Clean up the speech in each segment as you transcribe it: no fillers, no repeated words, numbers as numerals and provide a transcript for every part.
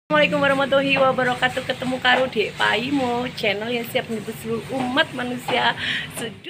Assalamualaikum warahmatullahi wabarakatuh. Ketemu karo Dek Paimo, channel yang siap menebus seluruh umat manusia sedunia.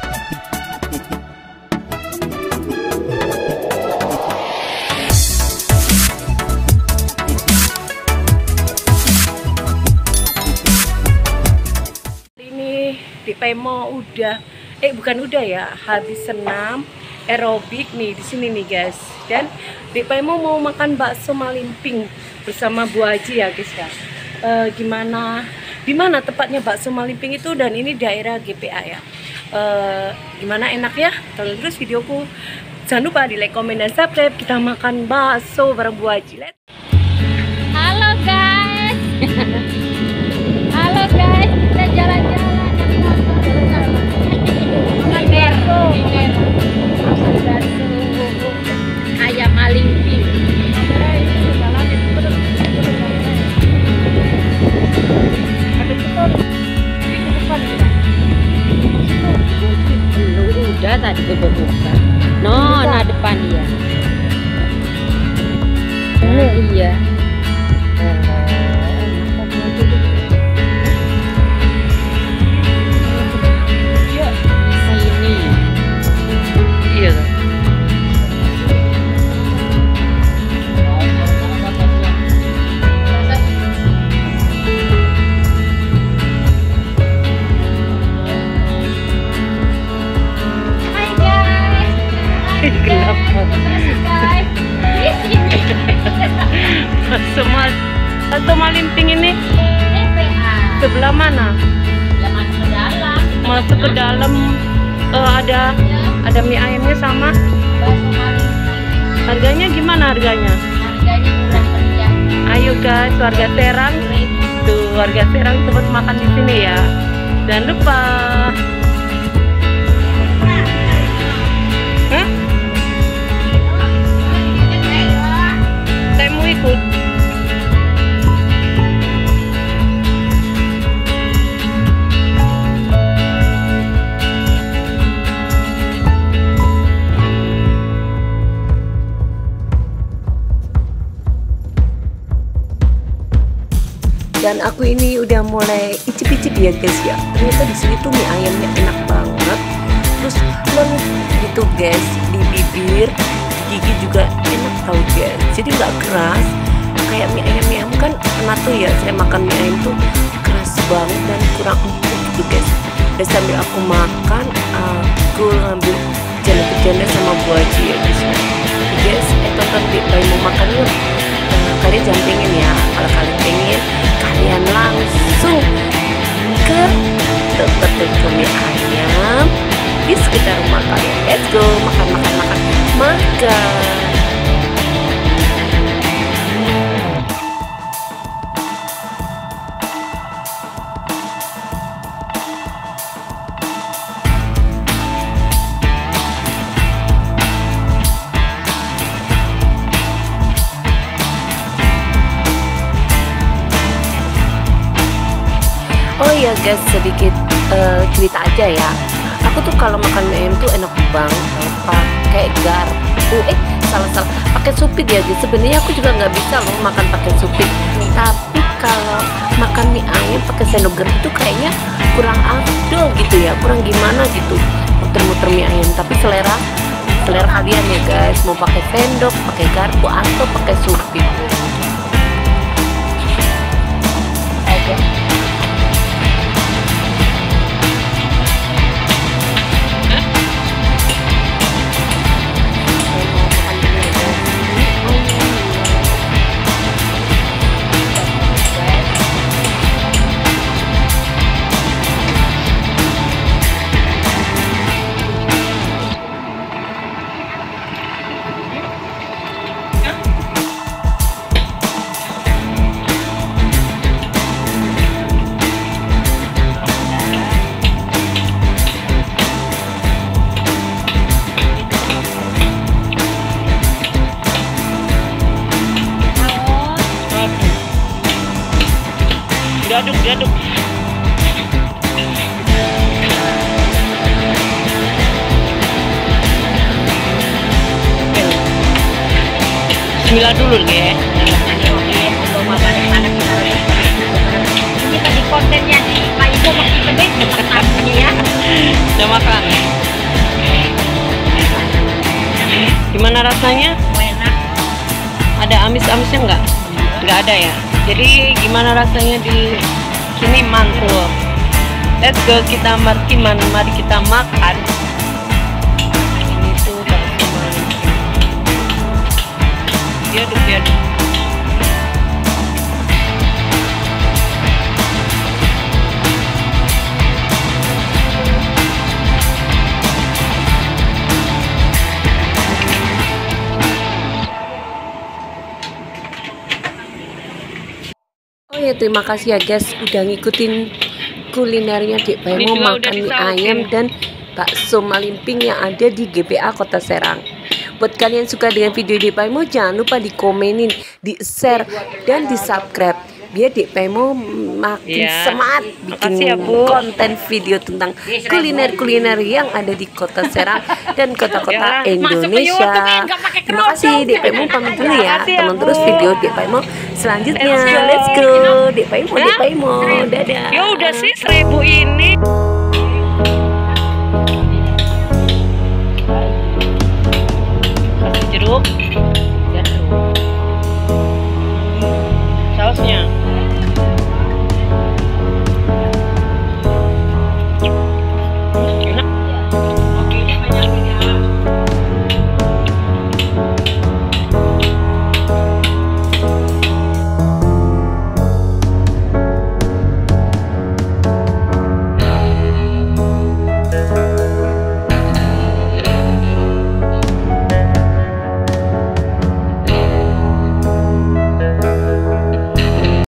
Ini Dek Paimo udah ya, habis senam aerobik nih di sini nih guys. Dan Dek Paimo mau makan bakso Malimping bersama Bu Haji ya guys ya. Di mana tepatnya bakso Malimping itu, dan ini daerah GPA ya. Gimana enak ya? Tonton terus videoku. Jangan lupa di like, komen, dan subscribe. Kita makan bakso bareng Bu Haji. Halo guys. Halo guys, kita jalan-jalan naik motor. Makan bakso. Ayam Malimping. Udah tadi gue buka. Nah depan ya. Iya. Sini. Iya. Gelap bakso Malimping ini sebelah mana? Masuk ke dalam. Ada mie ayamnya sama. Harganya gimana harganya? Ayo guys, warga Serang tuh, warga Serang cepet makan di sini ya. Jangan lupa. Saya mau ikut. Dan aku ini udah mulai icip-icip ya guys ya. Ternyata di sini tuh mie ayamnya enak banget. Terus lembut gitu guys di bibir. Gigi juga enak tau guys, jadi nggak keras kayak mie ayam kan. Pernah tuh ya saya makan mie ayam tuh keras banget dan kurang empuk gitu guys. Dan sambil aku makan, aku ngambil janda sama Bu Haji ya guys. Guys, tonton Dek Paimo makan yuk. Kalian jangan pengen ya, kalau kalian pengen kalian langsung ke tempat mie ayam di sekitar rumah kalian. Let's go, makan. Oh iya guys, sedikit cerita aja ya. Aku tuh kalau makan mie ayam tuh enak banget pakai garpu. Salah pakai supit ya guys. Sebenarnya aku juga nggak bisa loh makan pakai supit. Tapi kalau makan mie ayam pakai sendok garpu tuh kayaknya kurang afdol gitu ya, kurang gimana gitu muter-muter mie ayam. Tapi selera kalian ya guys, mau pakai sendok, pakai garpu, atau pakai supit. Oke. Diaduk. Bismillah dulu ya. amisnya nggak ada ya. Jadi gimana rasanya di sini? Mantul. Let's go, kita mari kita makan. Ini tuh bakso Malimping. Diaduk. Oh ya, terima kasih ya guys udah ngikutin kulinernya Dek Baimo makan mie ayam dan bakso Malimping yang ada di GBA Kota Serang. Buat kalian suka dengan video Dek Baimo, jangan lupa dikomenin, di-share dan di-subscribe biar Dek Baimo makin semangat bikin konten video tentang kuliner-kuliner yang ada di Kota Serang dan kota-kota Indonesia. Terima kasih, Dek Baimo pamit dulu ya. Tonton terus video Dek Baimo selanjutnya. Let's go, Dek Baimo, dadah. Ya udah sih 1000 ini. Jeruk.